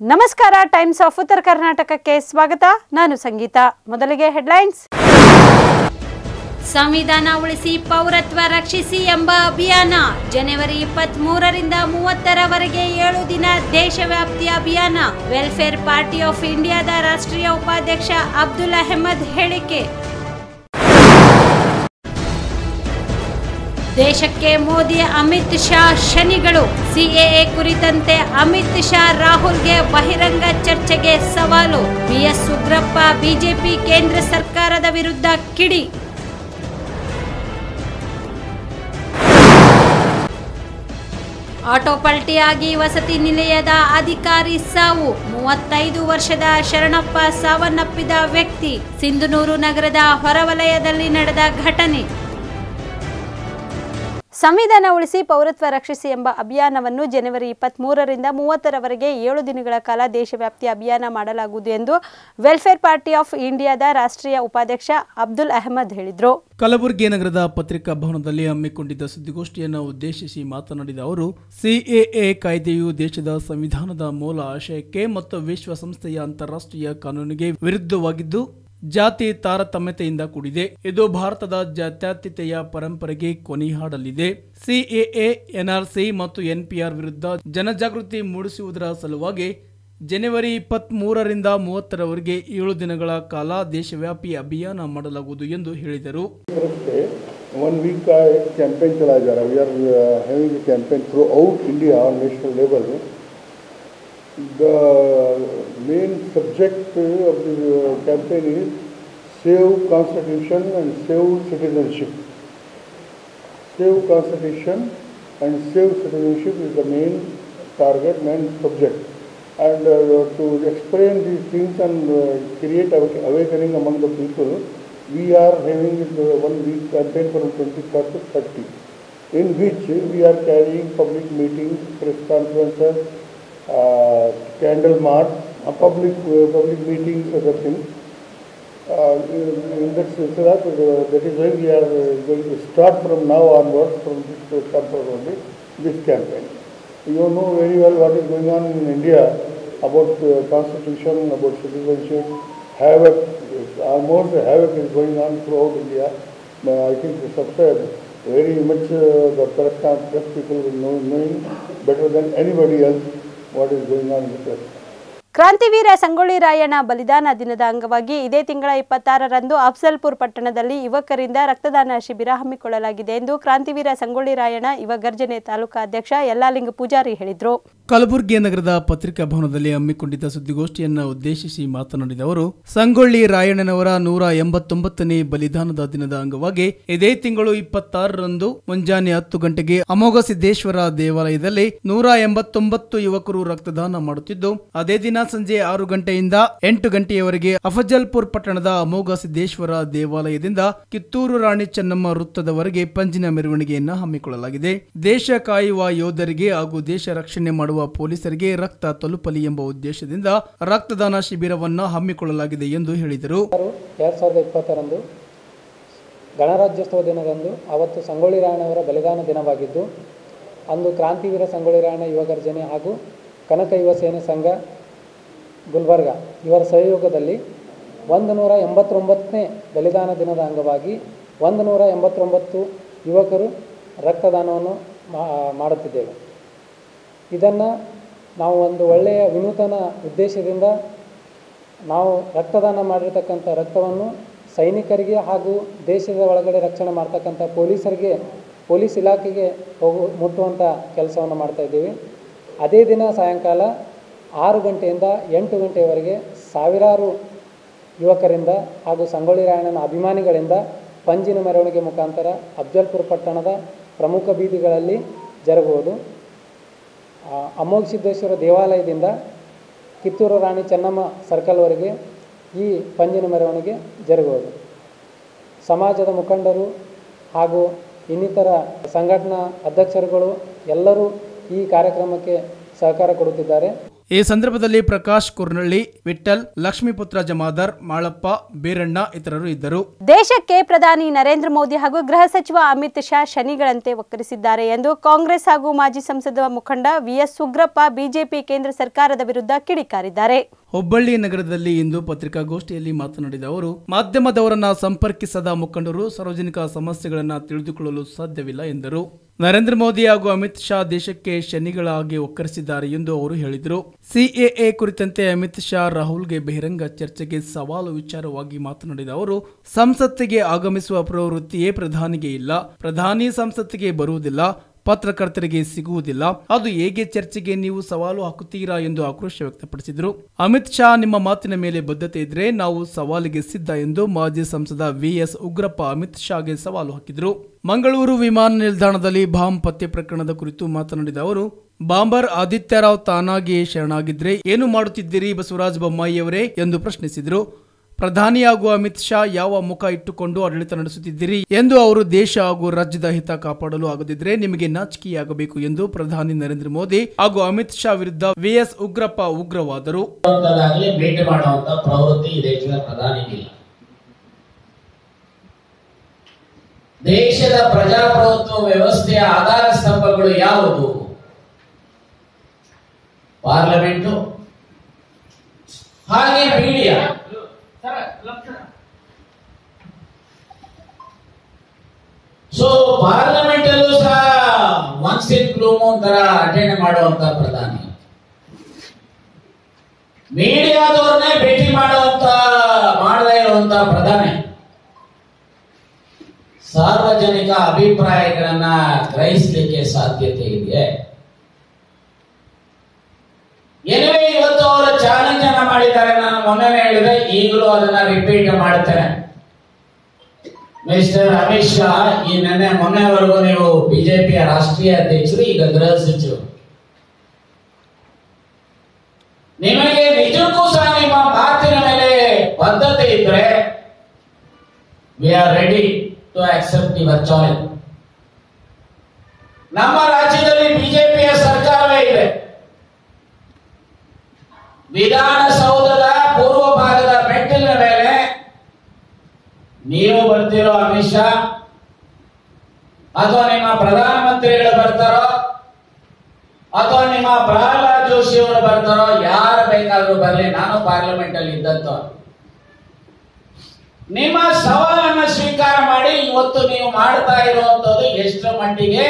ನಮಸ್ಕಾರ times of ಉತ್ತರ ಕರ್ನಾಟಕಕ್ಕೆ ಸ್ವಾಗತ. ನಾನು ಸಂಗೀತ. ಮೊದಲಿಗೆ ಹೆಡ್ಲೈನ್ಸ್. ಸಂವಿಧಾನ ಉಳಿಸಿ ಪೌರತ್ವ ರಕ್ಷಿಸಿ ಎಂಬ ಅಭಿಯಾನ ಜನವರಿ 23ರಿಂದ 30ರವರೆಗೆ 7 ದಿನ ದೇಶವ್ಯಾಪಿ ಅಭಿಯಾನ. ವೆಲ್ಫೇರ್ ಪಾರ್ಟಿ ಆಫ್ ಇಂಡಿಯಾದ ರಾಷ್ಟ್ರೀಯ ಉಪಾಧ್ಯಕ್ಷ ಅಬ್ದುಲ್ ಅಹಮದ್ ಹೇಳಿಕೆ. ದೇಶಕ್ಕೆ ಮೋದಿ ಅಮಿತ್ ಶಾ ಶನಿಗಳು. ಸಿಎಎ ಕುರಿತಂತೆ ಅಮಿತ್ ಶಾ ರಾಹುಲ್ಗೆ ಬಹಿರಂಗ ಚರ್ಚೆಗೆ ಸವಾಲು. ಬಿಎಸ್ ಉಗ್ರಪ್ಪ ಬಿಜೆಪಿ ಕೇಂದ್ರ ಸರ್ಕಾರದ ವಿರುದ್ಧ ಕಿಡಿ. ಆಟೋ ಪಲ್ಟಿಯಾಗಿ ವಸತಿ ನಿಲಯದ ಅಧಿಕಾರಿ ಸಾವು. 35 ವರ್ಷದ ಶರಣಪ್ಪ ಸಾವನ್ನಪ್ಪಿದ ವ್ಯಕ್ತಿ. ಸಿಂಧನೂರು ನಗರದ ಹೊರವಲಯದಲ್ಲಿ ನಡೆದ ಘಟನೆ. ಸಂವಿಧಾನ ಉಳಿಸಿ ಪೌರತ್ವ ರಕ್ಷಿಸಿ ಎಂಬ ಅಭಿಯಾನವನ್ನು ಜನವರಿ 23ರಿಂದ 30ರವರೆಗೆ 7 ದಿನಗಳ ಕಾಲ ದೇಶವ್ಯಾಪಿ ಅಭಿಯಾನ ಮಾಡಲಾಗುವುದು ಎಂದು ವೆಲ್ಫೇರ್ ಪಾರ್ಟಿ ಆಫ್ ಇಂಡಿಯಾದ ರಾಷ್ಟ್ರೀಯ ಉಪಾಧ್ಯಕ್ಷ ಅಬ್ದುಲ್ ಅಹಮದ್ ಹೇಳಿದರು. ಕಲಬುರಗಿ ನಗರದ ಪತ್ರಿಕಾ ಭವನದಲ್ಲಿ ಹಮ್ಮಿಕೊಂಡಿದ್ದ ಸುದ್ದಿಗೋಷ್ಠಿಯನ್ನು ಉದ್ದೇಶಿಸಿ ಮಾತನಾಡಿದ ಅವರು, ಸಿಎಎ ಕಾಯ್ದೆಯು ದೇಶದ ಸಂವಿಧಾನದ ಮೂಲ ಆಶಯಕ್ಕೆ ಮತ್ತು ವಿಶ್ವಸಂಸ್ಥೆಯ ಅಂತಾರಾಷ್ಟ್ರೀಯ ಕಾನೂನಿಗೆ ವಿರುದ್ಧವಾಗಿದ್ದು ಜಾತಿ ತಾರತಮ್ಯತೆಯಿಂದ ಕೂಡಿದೆ. ಇದು ಭಾರತದ ಜಾತ್ಯತೀತತೆಯ ಪರಂಪರೆಗೆ ಕೊನಿ ಹಾಡಲಿದೆ. ಸಿಎಎ, ಎನ್ಆರ್ಸಿ ಮತ್ತು ಎನ್ಪಿಆರ್ ವಿರುದ್ಧ ಜನಜಾಗೃತಿ ಮೂಡಿಸುವುದರ ಸಲುವಾಗಿ ಜನವರಿ 23ರಿಂದ 30ರವರೆಗೆ 7 ದಿನಗಳ ಕಾಲ ದೇಶವ್ಯಾಪಿ ಅಭಿಯಾನ ಮಾಡಲಾಗುವುದು ಎಂದು ಹೇಳಿದರು. One week campaign चलाया जा रहा है. We are having a campaign throughout India on national level. The main subject of the campaign is Save Constitution and Save Citizenship. Save Constitution and Save Citizenship is the main target, main subject. And to explain these things and create awakening among the people, we are having one week campaign from 23rd to 30, in which we are carrying public meetings, press conferences, candle march, public meetings, other things. In that that is why we are going to start from now onwards, from this campaign only, this campaign. You know very well what is going on in India about constitution, about citizenship. Havoc, almost havoc is going on throughout India. I think the subscribe very much the press people will knowing better than anybody else what is going on in the press. ಕ್ರಾಂತಿವೀರ ಸಂಗೊಳ್ಳಿ ರಾಯಣ್ಣ ಬಲಿದಾನ ದಿನದ ಅಂಗವಾಗಿ ಇದೇ ತಿಂಗಳ 26ರಂದು ಅಫ್ಜಲ್ಪುರ ಪಟ್ಟಣದಲ್ಲಿ ಯುವಕರಿಂದ ರಕ್ತದಾನ ಶಿಬಿರ ಹಮ್ಮಿಕೊಳ್ಳಲಾಗಿದೆ ಎಂದು ಕ್ರಾಂತಿವೀರ ಸಂಗೊಳ್ಳಿ ರಾಯಣ್ಣ ಯುವ ಗರ್ಜನೆ ತಾಲೂಕಾ ಅಧ್ಯಕ್ಷ ಯಲ್ಲಾಲಿಂಗ ಪೂಜಾರಿ ಹೇಳಿದರು. ಕಲಬುರಗಿ ನಗರದ ಪತ್ರಿಕಾ ಭವನದಲ್ಲಿ ಹಮ್ಮಿಕೊಂಡಿದ್ದ ಸುದ್ದಿಗೋಷ್ಠಿಯನ್ನು ಉದ್ದೇಶಿಸಿ ಮಾತನಾಡಿದ ಅವರು, ಸಂಗೊಳ್ಳಿ ರಾಯಣ್ಣನವರ 189ನೇ ಬಲಿದಾನದ ದಿನದ ಅಂಗವಾಗಿ ಇದೇ ತಿಂಗಳು 26ರಂದು ಮುಂಜಾನೆ 10 ಗಂಟೆಗೆ ಅಮೋಘ ಸಿದ್ದೇಶ್ವರ ದೇವಾಲಯದಲ್ಲಿ 189 ಯುವಕರು ರಕ್ತದಾನ ಮಾಡುತ್ತಿದ್ದು, ಅದೇ ದಿನ ಸಂಜೆ 6 ಗಂಟೆಯಿಂದ 8 ಗಂಟೆಯವರೆಗೆ ಅಫಜಲ್ಪುರ್ ಪಟ್ಟಣದ ಅಮೋಘ ಸಿದ್ದೇಶ್ವರ ದೇವಾಲಯದಿಂದ ಕಿತ್ತೂರು ರಾಣಿ ಚೆನ್ನಮ್ಮ ವೃತ್ತದವರೆಗೆ ಪಂಜಿನ ಮೆರವಣಿಗೆಯನ್ನು ಹಮ್ಮಿಕೊಳ್ಳಲಾಗಿದೆ. ದೇಶ ಕಾಯುವ ಯೋಧರಿಗೆ ಹಾಗೂ ದೇಶ ರಕ್ಷಣೆ ಮಾಡುವ ಪೊಲೀಸರಿಗೆ ರಕ್ತ ತಲುಪಲಿ ಎಂಬ ಉದ್ದೇಶದಿಂದ ರಕ್ತದಾನ ಶಿಬಿರವನ್ನು ಹಮ್ಮಿಕೊಳ್ಳಲಾಗಿದೆ ಎಂದು ಹೇಳಿದರು. 2020ರಂದು ಗಣರಾಜ್ಯೋತ್ಸವ ದಿನದಂದು ಅವತ್ತು ಸಂಗೊಳ್ಳಿ ರಾಯಣ್ಣವರ ಬಲಿದಾನ ದಿನವಾಗಿದ್ದು, ಅಂದು ಕ್ರಾಂತಿವೀರ ಸಂಗೊಳ್ಳಿ ರಾಯಣ್ಣ ಯುವ ಗರ್ಜನೆ ಹಾಗೂ ಕನಕ ಯುವ ಸೇನೆ ಸಂಘ ಗುಲ್ಬರ್ಗ ಇವರ ಸಹಯೋಗದಲ್ಲಿ 189ನೇ ಬಲಿದಾನ ದಿನದ ಅಂಗವಾಗಿ 189 ಯುವಕರು ರಕ್ತದಾನವನ್ನು ಮಾಡುತ್ತಿದ್ದೇವೆ. ಇದನ್ನು ನಾವು ಒಂದು ಒಳ್ಳೆಯ ವಿನೂತನ ಉದ್ದೇಶದಿಂದ ನಾವು ರಕ್ತದಾನ ಮಾಡಿರ್ತಕ್ಕಂಥ ರಕ್ತವನ್ನು ಸೈನಿಕರಿಗೆ ಹಾಗೂ ದೇಶದ ಒಳಗಡೆ ರಕ್ಷಣೆ ಮಾಡ್ತಕ್ಕಂಥ ಪೊಲೀಸ್ ಇಲಾಖೆಗೆ ಮುಟ್ಟುವಂಥ ಕೆಲಸವನ್ನು ಮಾಡ್ತಾಯಿದ್ದೀವಿ. ಅದೇ ದಿನ ಸಾಯಂಕಾಲ 6 ಗಂಟೆಯಿಂದ 8 ಗಂಟೆಯವರೆಗೆ ಸಾವಿರಾರು ಯುವಕರಿಂದ ಹಾಗೂ ಸಂಗೊಳ್ಳಿ ರಾಯಣ್ಣನ ಅಭಿಮಾನಿಗಳಿಂದ ಪಂಜಿನ ಮೆರವಣಿಗೆ ಮುಖಾಂತರ ಅಫಜಲ್ಪುರ ಪಟ್ಟಣದ ಪ್ರಮುಖ ಬೀದಿಗಳಲ್ಲಿ ಜರುಗುವುದು. ಅಮೋಘ ಸಿದ್ದೇಶ್ವರ ದೇವಾಲಯದಿಂದ ಕಿತ್ತೂರು ರಾಣಿ ಚೆನ್ನಮ್ಮ ಸರ್ಕಲ್ವರೆಗೆ ಈ ಪಂಜಿನ ಮೆರವಣಿಗೆ ಜರುಗುವುದು. ಸಮಾಜದ ಮುಖಂಡರು ಹಾಗೂ ಇನ್ನಿತರ ಸಂಘಟನಾ ಅಧ್ಯಕ್ಷರುಗಳು ಎಲ್ಲರೂ ಈ ಕಾರ್ಯಕ್ರಮಕ್ಕೆ ಸಹಕಾರ ಕೊಡುತ್ತಿದ್ದಾರೆ. ಈ ಸಂದರ್ಭದಲ್ಲಿ ಪ್ರಕಾಶ್ ಕುರ್ನಳ್ಳಿ, ವಿಠಲ್, ಲಕ್ಷ್ಮೀಪುತ್ರ ಜಮಾದಾರ್, ಮಾಳಪ್ಪ, ಬೀರಣ್ಣ ಇತರರು ಇದ್ದರು. ದೇಶಕ್ಕೆ ಪ್ರಧಾನಿ ನರೇಂದ್ರ ಮೋದಿ ಹಾಗೂ ಗೃಹ ಸಚಿವ ಅಮಿತ್ ಶಾ ಶನಿಗಳಂತೆ ವಕ್ಕರಿಸಿದ್ದಾರೆ ಎಂದು ಕಾಂಗ್ರೆಸ್ ಹಾಗೂ ಮಾಜಿ ಸಂಸದ ಮುಖಂಡ ವಿಎಸ್ ಉಗ್ರಪ್ಪ ಬಿಜೆಪಿ ಕೇಂದ್ರ ಸರ್ಕಾರದ ವಿರುದ್ಧ ಕಿಡಿಕಾರಿದ್ದಾರೆ. ಹುಬ್ಬಳ್ಳಿ ನಗರದಲ್ಲಿ ಇಂದು ಪತ್ರಿಕಾಗೋಷ್ಠಿಯಲ್ಲಿ ಮಾತನಾಡಿದ ಅವರು, ಮಾಧ್ಯಮದವರನ್ನ ಸಂಪರ್ಕಿಸದ ಮುಖಂಡರು ಸಾರ್ವಜನಿಕ ಸಮಸ್ಯೆಗಳನ್ನು ತಿಳಿದುಕೊಳ್ಳಲು ಸಾಧ್ಯವಿಲ್ಲ ಎಂದರು. ನರೇಂದ್ರ ಮೋದಿ ಹಾಗೂ ಅಮಿತ್ ಶಾ ದೇಶಕ್ಕೆ ಶನಿಗಳಾಗಿ ಒಕ್ಕರಿಸಿದ್ದಾರೆ ಎಂದು ಅವರು ಹೇಳಿದರು. ಸಿಎಎ ಕುರಿತಂತೆ ಅಮಿತ್ ಶಾ ರಾಹುಲ್ಗೆ ಬಹಿರಂಗ ಚರ್ಚೆಗೆ ಸವಾಲು ವಿಚಾರವಾಗಿ ಮಾತನಾಡಿದ ಅವರು, ಸಂಸತ್ತಿಗೆ ಆಗಮಿಸುವ ಪ್ರವೃತ್ತಿಯೇ ಪ್ರಧಾನಿಗೆ ಇಲ್ಲ. ಪ್ರಧಾನಿ ಸಂಸತ್ತಿಗೆ ಬರುವುದಿಲ್ಲ, ಪತ್ರಕರ್ತರಿಗೆ ಸಿಗುವುದಿಲ್ಲ. ಅದು ಹೇಗೆ ಚರ್ಚೆಗೆ ನೀವು ಸವಾಲು ಹಾಕುತ್ತೀರಾ ಎಂದು ಆಕ್ರೋಶ ವ್ಯಕ್ತಪಡಿಸಿದರು. ಅಮಿತ್ ಶಾ ನಿಮ್ಮ ಮಾತಿನ ಮೇಲೆ ಬದ್ಧತೆ ಇದ್ರೆ ನಾವು ಸವಾಲಿಗೆ ಸಿದ್ಧ ಎಂದು ಮಾಜಿ ಸಂಸದ ವಿಎಸ್ ಉಗ್ರಪ್ಪ ಅಮಿತ್ ಶಾಗೆ ಸವಾಲು ಹಾಕಿದರು. ಮಂಗಳೂರು ವಿಮಾನ ನಿಲ್ದಾಣದಲ್ಲಿ ಬಾಂಬ್ ಪತ್ತೆ ಪ್ರಕರಣದ ಕುರಿತು ಮಾತನಾಡಿದ ಅವರು, ಬಾಂಬರ್ ಆದಿತ್ಯರಾವ್ ತಾನಾಗಿ ಶರಣಾಗಿದ್ರೆ ಏನು ಮಾಡುತ್ತಿದ್ದೀರಿ ಬಸವರಾಜ ಬೊಮ್ಮಾಯಿಯವರೇ ಎಂದು ಪ್ರಶ್ನಿಸಿದರು. ಪ್ರಧಾನಿ ಹಾಗೂ ಅಮಿತ್ ಶಾ ಯಾವ ಮುಖ ಇಟ್ಟುಕೊಂಡು ಆಡಳಿತ ನಡೆಸುತ್ತಿದ್ದೀರಿ ಎಂದು ಅವರು ದೇಶ ಹಾಗೂ ರಾಜ್ಯದ ಹಿತ ಕಾಪಾಡಲು ಆಗದಿದ್ರೆ ನಿಮಗೆ ನಾಚಿಕೆಯಾಗಬೇಕು ಎಂದು ಪ್ರಧಾನಿ ನರೇಂದ್ರ ಮೋದಿ ಹಾಗೂ ಅಮಿತ್ ಶಾ ವಿರುದ್ಧ ವಿಎಸ್ ಉಗ್ರಪ್ಪ ಉಗ್ರವಾದರು. ಭೇಟಿ ಮಾಡುವಂತ ಪ್ರವೃತ್ತಿ ಈ ದೇಶದ ಪ್ರಧಾನಿಗಿಲ್ಲ. ದೇಶದ ಪ್ರಜಾಪ್ರಭುತ್ವ ವ್ಯವಸ್ಥೆಯ ಆಧಾರ ಸ್ತಂಭಗಳು ಯಾವುದು? ಪಾರ್ಲಿಮೆಂಟು, ಹಾಗೆ ಮೀಡಿಯಾ. ಸೊ ಪಾರ್ಲಿಮೆಂಟ್ ಅಲ್ಲೂ ಸಹ ಒನ್ಸ್ ಇನ್ ಬ್ಲೂ ಮೂನ್ ತರ ಅಟೆಂಡ್ ಮಾಡುವಂತ ಪ್ರಧಾನಿ, ಮೀಡಿಯಾದವ್ರನ್ನೇ ಭೇಟಿ ಮಾಡದೇ ಇರುವಂತ ಪ್ರಧಾನಿ, ಸಾರ್ವಜನಿಕ ಅಭಿಪ್ರಾಯಗಳನ್ನ ಗ್ರಹಿಸಲಿಕ್ಕೆ ಸಾಧ್ಯತೆ ಇದೆ. ಎನಿವೆ ಇವತ್ತು ಅವರ ಚಾಲೆಂಜ್ ಅನ್ನ ಮಾಡಿದ್ದಾರೆ. ನಾನು ಮೊನ್ನೆ ಹೇಳಿದೆ, ಈಗಲೂ ಅದನ್ನ ರಿಪೀಟ್ ಮಾಡ್ತೇನೆ. ಮಿಸ್ಟರ್ ಅಮಿತ್ ಶಾ, ಈ ಮೊನ್ನೆವರೆಗೂ ನೀವು ಬಿಜೆಪಿಯ ರಾಷ್ಟ್ರೀಯ ಅಧ್ಯಕ್ಷರು, ಈಗ ಗೃಹ ಸಚಿವರು. ನಿಮಗೆ ನಿಜಕ್ಕೂ ಸಹ ನಿಮ್ಮ ಮಾತಿನ ಮೇಲೆ ಬದ್ಧತೆ ಇದ್ರೆ we are ready to accept your challenge. ನಮ್ಮ ರಾಜ್ಯದಲ್ಲಿ ಬಿಜೆಪಿಯ ಸರ್ಕಾರವೇ ಇದೆ. ವಿಧಾನಸೌಧದ ಪೂರ್ವ ಭಾಗದ ಮೆಟ್ಟಿಲಿನ ಮೇಲೆ ನೀವು ಬರ್ತಿರೋ ಅಮಿತ್ ಶಾ ಅಥವಾ ನಿಮ್ಮ ಪ್ರಧಾನಮಂತ್ರಿಗಳು ಬರ್ತಾರೋ ಅಥವಾ ನಿಮ್ಮ ಪ್ರಹ್ಲಾದ್ ಜೋಶಿ ಅವರು ಬರ್ತಾರೋ, ಯಾರು ಬೇಕಾದ್ರೂ ಬರಲಿ, ನಾನು ಪಾರ್ಲಿಮೆಂಟ್ ಅಲ್ಲಿ ಇದ್ದಂತ ನಿಮ್ಮ ಸವಾಲನ್ನು ಸ್ವೀಕಾರ ಮಾಡಿ. ಇವತ್ತು ನೀವು ಮಾಡ್ತಾ ಇರುವಂತದ್ದು ಎಷ್ಟರ ಮಟ್ಟಿಗೆ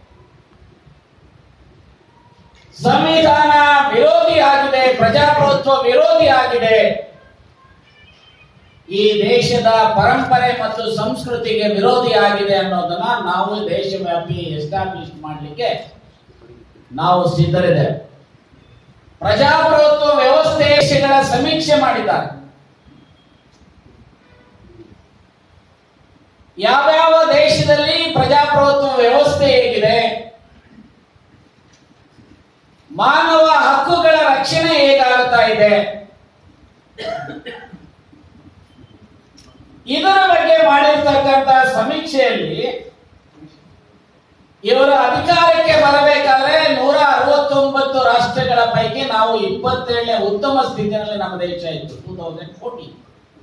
ಸಂವಿಧಾನ ವಿರೋಧಿ ಆಗಿದೆ, ಪ್ರಜಾಪ್ರಭುತ್ವ ವಿರೋಧಿ ಆಗಿದೆ, ಈ ದೇಶದ ಪರಂಪರೆ ಮತ್ತು ಸಂಸ್ಕೃತಿಗೆ ವಿರೋಧಿ ಆಗಿದೆ ಅನ್ನೋದನ್ನ ನಾವು ದೇಶವ್ಯಾಪಿ ಎಸ್ಟಾಬ್ಲಿಷ್ ಮಾಡಲಿಕ್ಕೆ ನಾವು ಸಿದ್ಧರಿದ್ದೇವೆ. ಪ್ರಜಾಪ್ರಭುತ್ವ ವ್ಯವಸ್ಥೆಗಳ ಸಮೀಕ್ಷೆ ಮಾಡಿದ್ದಾರೆ. ಯಾವ್ಯಾವ ದೇಶದಲ್ಲಿ ಪ್ರಜಾಪ್ರಭುತ್ವ ವ್ಯವಸ್ಥೆ ಹೇಗಿದೆ, ಮಾನವ ಹಕ್ಕುಗಳ ರಕ್ಷಣೆ ಹೇಗಾಗ್ತಾ ಇದೆ, ಇದರ ಬಗ್ಗೆ ಮಾಡಿರ್ತಕ್ಕಂಥ ಸಮೀಕ್ಷೆಯಲ್ಲಿ ಇವರು ಅಧಿಕಾರಕ್ಕೆ ಬರಬೇಕಾದ್ರೆ 169 ರಾಷ್ಟ್ರಗಳ ಪೈಕಿ ನಾವು 27ನೇ ಉತ್ತಮ ಸ್ಥಿತಿಯಲ್ಲಿ ನಮ್ಮ ದೇಶ ಇತ್ತು. 2014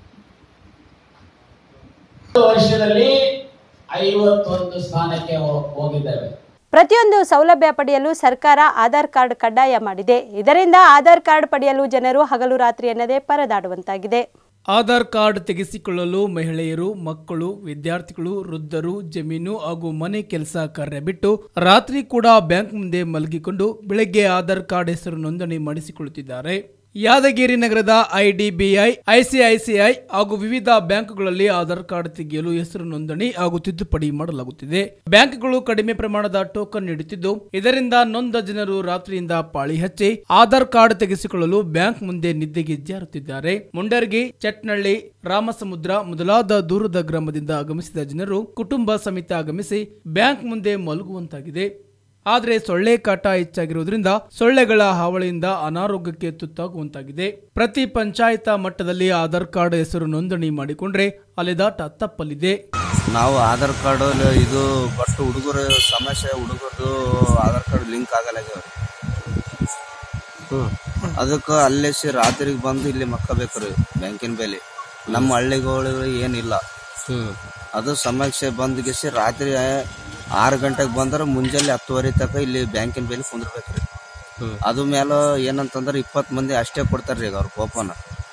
ವರ್ಷದಲ್ಲಿ 51 ಸ್ಥಾನಕ್ಕೆ ಹೋಗಿದ್ದೇವೆ. ಪ್ರತಿಯೊಂದು ಸೌಲಭ್ಯ ಪಡೆಯಲು ಸರ್ಕಾರ ಆಧಾರ್ ಕಾರ್ಡ್ ಕಡ್ಡಾಯ ಮಾಡಿದೆ. ಇದರಿಂದ ಆಧಾರ್ ಕಾರ್ಡ್ ಪಡೆಯಲು ಜನರು ಹಗಲು ರಾತ್ರಿ ಎನ್ನದೇ ಪರದಾಡುವಂತಾಗಿದೆ. ಆಧಾರ್ ಕಾರ್ಡ್ ತೆಗೆಸಿಕೊಳ್ಳಲು ಮಹಿಳೆಯರು, ಮಕ್ಕಳು, ವಿದ್ಯಾರ್ಥಿಗಳು, ವೃದ್ಧರು ಜಮೀನು ಹಾಗೂ ಮನೆ ಕೆಲಸ ಕಾರ್ಯ ಬಿಟ್ಟು ರಾತ್ರಿ ಕೂಡ ಬ್ಯಾಂಕ್ ಮುಂದೆ ಮಲಗಿಕೊಂಡು ಬೆಳಗ್ಗೆ ಆಧಾರ್ ಕಾರ್ಡ್ ಹೆಸರು ನೋಂದಣಿ ಮಾಡಿಸಿಕೊಳ್ಳುತ್ತಿದ್ದಾರೆ. ಯಾದಗಿರಿ ನಗರದ ಐಡಿಬಿಐ, ಐಸಿಐಸಿಐ ಹಾಗೂ ವಿವಿಧ ಬ್ಯಾಂಕ್ಗಳಲ್ಲಿ ಆಧಾರ್ ಕಾರ್ಡ್ ತೆಗೆಯಲು ಹೆಸರು ನೋಂದಣಿ ಹಾಗೂ ತಿದ್ದುಪಡಿ ಮಾಡಲಾಗುತ್ತಿದೆ. ಬ್ಯಾಂಕ್ಗಳು ಕಡಿಮೆ ಪ್ರಮಾಣದ ಟೋಕನ್ ನೀಡುತ್ತಿದ್ದು, ಇದರಿಂದ ನೊಂದ ಜನರು ರಾತ್ರಿಯಿಂದ ಪಾಳಿ ಹಚ್ಚಿ ಆಧಾರ್ ಕಾರ್ಡ್ ತೆಗೆಸಿಕೊಳ್ಳಲು ಬ್ಯಾಂಕ್ ಮುಂದೆ ನಿದ್ದೆಗೆ ಜಾರುತ್ತಿದ್ದಾರೆ. ಮುಂಡರ್ಗಿ, ಚಟ್ನಳ್ಳಿ, ರಾಮಸಮುದ್ರ ಮೊದಲಾದ ದೂರದ ಗ್ರಾಮದಿಂದ ಆಗಮಿಸಿದ ಜನರು ಕುಟುಂಬ ಸಮೇತ ಆಗಮಿಸಿ ಬ್ಯಾಂಕ್ ಮುಂದೆ ಮಲಗುವಂತಾಗಿದೆ. ಆದರೆ ಸೊಳ್ಳೆ ಕಾಟ ಹೆಚ್ಚಾಗಿರುವುದರಿಂದ ಸೊಳ್ಳೆಗಳ ಹಾವಳಿಯಿಂದ ಅನಾರೋಗ್ಯಕ್ಕೆ ತುತ್ತಾಗುವಂತಾಗಿದೆ. ಪ್ರತಿ ಪಂಚಾಯತ ಮಟ್ಟದಲ್ಲಿ ಆಧಾರ್ ಕಾರ್ಡ್ ಹೆಸರು ನೋಂದಣಿ ಮಾಡಿಕೊಂಡ್ರೆ ಅಲೆದಾಟ ತಪ್ಪಲಿದೆ. ನಾವು ಆಧಾರ್ ಕಾರ್ಡ್ ಇದು ಬಟ್ ಹುಡುಗರು ಸಮಸ್ಯೆ, ಹುಡುಗರದು ಆಧಾರ್ ಕಾರ್ಡ್ ಲಿಂಕ್ ಆಗಲ್ಲ. ಅದಕ್ಕೆ ಅಲ್ಲೇ ರಾತ್ರಿಗೆ ಬಂದು ಇಲ್ಲಿ ಮಕ್ಕಬೇಕ್ರಿ ಬ್ಯಾಂಕಿನ ಬೆಲೆ. ನಮ್ಮ ಹಳ್ಳಿಗಳು ಏನಿಲ್ಲ, ಅದು ಸಮಸ್ಯೆ ಬಂದ್ಗಿಸಿ ರಾತ್ರಿ 6 ಗಂಟೆಗೆ ಬಂದ್ರೆ ಮುಂಜಾನೆ 10:30 ತನಕ ಇಲ್ಲಿ ಬ್ಯಾಂಕಿನ ಬೆಲೆ ಕುಂದಿರ್ಬೇಕ್ರಿ. ಅದು ಮೇಲೆ ಏನಂತಂದ್ರೆ 20 ಮಂದಿ ಅಷ್ಟೇ ಕೊಡ್ತಾರ್ರಿ ಈಗ ಅವ್ರ ಕೋಪನ.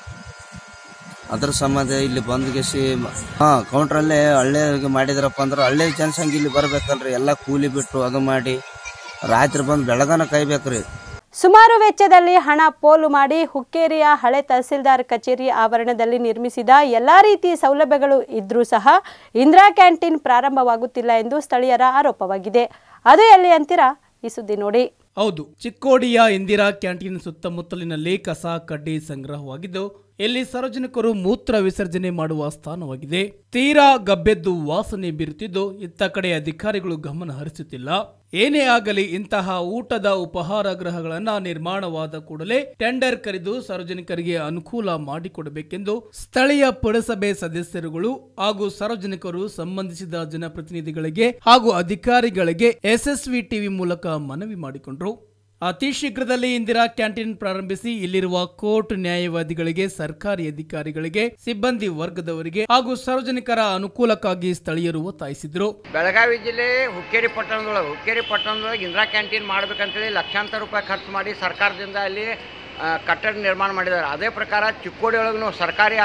ಅದ್ರ ಸಂಬಂಧ ಇಲ್ಲಿ ಬಂದ್ಗಿಸಿ ಕೌಂಟ್ರಲ್ಲೇ ಹಳ್ಳಿಗೆ ಮಾಡಿದ್ರಪ್ಪ ಅಂದ್ರೆ ಹಳ್ಳಿ ಜನಸಂಖ್ಯೆ ಇಲ್ಲಿ ಬರ್ಬೇಕಲ್ರಿ. ಎಲ್ಲ ಕೂಲಿ ಬಿಟ್ಟು ಅದು ಮಾಡಿ ರಾತ್ರಿ ಬಂದು ಬೆಳಗನ ಕಾಯ್ಬೇಕ್ರಿ. ಸುಮಾರು ವೆಚ್ಚದಲ್ಲಿ ಹಣ ಪೋಲು ಮಾಡಿ ಹುಕ್ಕೇರಿಯ ಹಳೆ ತಹಸೀಲ್ದಾರ್ ಕಚೇರಿ ಆವರಣದಲ್ಲಿ ನಿರ್ಮಿಸಿದ ಎಲ್ಲಾ ರೀತಿ ಸೌಲಭ್ಯಗಳು ಇದ್ರೂ ಸಹ ಇಂದಿರಾ ಕ್ಯಾಂಟೀನ್ ಪ್ರಾರಂಭವಾಗುತ್ತಿಲ್ಲ ಎಂದು ಸ್ಥಳೀಯರ ಆರೋಪವಾಗಿದೆ. ಅದು ಎಲ್ಲಿ ಅಂತೀರಾ? ಈ ಸುದ್ದಿ ನೋಡಿ. ಹೌದು, ಚಿಕ್ಕೋಡಿಯ ಇಂದಿರಾ ಕ್ಯಾಂಟೀನ್ ಸುತ್ತಮುತ್ತಲಿನಲ್ಲಿ ಕಸ ಕಡ್ಡಿ ಸಂಗ್ರಹವಾಗಿದ್ದು ಇಲ್ಲಿ ಸಾರ್ವಜನಿಕರು ಮೂತ್ರ ವಿಸರ್ಜನೆ ಮಾಡುವ ಸ್ಥಾನವಾಗಿದೆ. ತೀರಾ ಗಬ್ಬೆದ್ದು ವಾಸನೆ ಬೀರುತ್ತಿದ್ದು ಇತ್ತ ಕಡೆ ಅಧಿಕಾರಿಗಳು ಗಮನ ಹರಿಸುತ್ತಿಲ್ಲ. ಏನೇ ಆಗಲಿ ಇಂತಹ ಊಟದ ಉಪಹಾರ ಗೃಹಗಳನ್ನ ನಿರ್ಮಾಣವಾದ ಕೂಡಲೇ ಟೆಂಡರ್ ಕರೆದು ಸಾರ್ವಜನಿಕರಿಗೆ ಅನುಕೂಲ ಮಾಡಿಕೊಡಬೇಕೆಂದು ಸ್ಥಳೀಯ ಪುರಸಭೆ ಸದಸ್ಯರುಗಳು ಹಾಗೂ ಸಾರ್ವಜನಿಕರು ಸಂಬಂಧಿಸಿದ ಜನಪ್ರತಿನಿಧಿಗಳಿಗೆ ಹಾಗೂ ಅಧಿಕಾರಿಗಳಿಗೆ SSV ಟಿವಿ ಮೂಲಕ ಮನವಿ ಮಾಡಿಕೊಂಡರು. ಅತಿ ಶೀಘ್ರದಲ್ಲಿ ಇಂದಿರಾ ಕ್ಯಾಂಟೀನ್ ಪ್ರಾರಂಭಿಸಿ ಇಲ್ಲಿರುವ ಕೋರ್ಟ್ ನ್ಯಾಯವಾದಿಗಳಿಗೆ, ಸರ್ಕಾರಿ ಅಧಿಕಾರಿಗಳಿಗೆ, ಸಿಬ್ಬಂದಿ ವರ್ಗದವರಿಗೆ ಹಾಗೂ ಸಾರ್ವಜನಿಕರ ಅನುಕೂಲಕ್ಕಾಗಿ ಸ್ಥಳೀಯರು ಒತ್ತಾಯಿಸಿದರು. ಬೆಳಗಾವಿ ಜಿಲ್ಲೆ ಹುಕ್ಕೇರಿ ಪಟ್ಟಣದೊಳಗೆ ಇಂದಿರಾ ಕ್ಯಾಂಟೀನ್ ಮಾಡಬೇಕಂತೇಳಿ ಲಕ್ಷಾಂತರ ರೂಪಾಯಿ ಖರ್ಚು ಮಾಡಿ ಸರ್ಕಾರದಿಂದ ಅಲ್ಲಿ ಕಟ್ಟಡ ನಿರ್ಮಾಣ ಮಾಡಿದ್ದಾರೆ. ಅದೇ ಪ್ರಕಾರ ಚಿಕ್ಕೋಡಿ ಒಳಗೂ ಸರ್ಕಾರಿ